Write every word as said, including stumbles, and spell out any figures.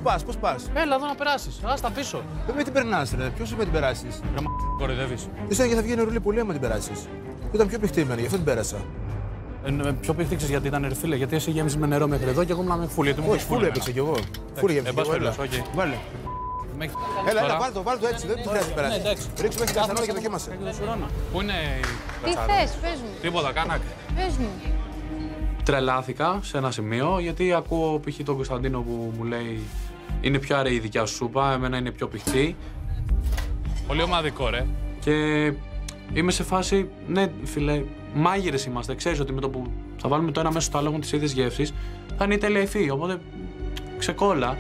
πας, πώς πας. Έλα εδώ να περάσεις. Α τα πίσω. Δεν με την περνάς, ρε. Ποιος είπε την περάσεις. Ρε μα κοροϊδεύεις. Εσύ και θα βγει νερούλι πολύ άμα την περάσεις. Ήταν πιο πηχτήμενη, γι' αυτό την πέρασα. Ε, πιο πήχτηξες γιατί ήταν ρε φίλε, γιατί εσύ γέμισες με νερό μέχρι εδώ και εγώ ήμουν με φούλη. Όχι, φούλη έπαιξε κι εγώ. Φούλη γέμισε κι εγώ. Βάλε. Έλα, έλα, βάλ' το, βάλ' το έτσι, δεν τη χρειάζεται να περάσει. Ρίξου μέχρι καστανό και δοκίμασε. Πού είναι η Τι θες, πες μου. Τίποτα, κάνακ. Πες μου. Τρελάθηκα σε ένα σημείο γιατί ακούω π.χ. τον Κωνσταντίνο που μου λέει είναι πιο αραιή η δικιά σου σούπα, εμένα είναι πιο πηχτή. Πολύ ομαδικό, ρε. Και είμαι σε φάση, ναι, φίλε, μάγειρες είμαστε. Ξέρεις ότι με το που θα βάλουμε το ένα μέσα στο άλλο τις ίδιες γεύσεις θα είναι η τέλεια υφή. Οπότε ξεκόλα.